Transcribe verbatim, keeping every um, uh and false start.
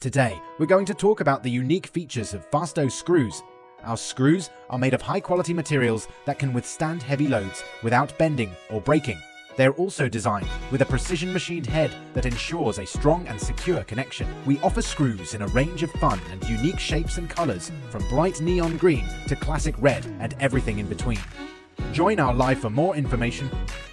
Today, we're going to talk about the unique features of Fasto screws. Our screws are made of high-quality materials that can withstand heavy loads without bending or breaking. They're also designed with a precision-machined head that ensures a strong and secure connection. We offer screws in a range of fun and unique shapes and colors, from bright neon green to classic red and everything in between. Join our live for more information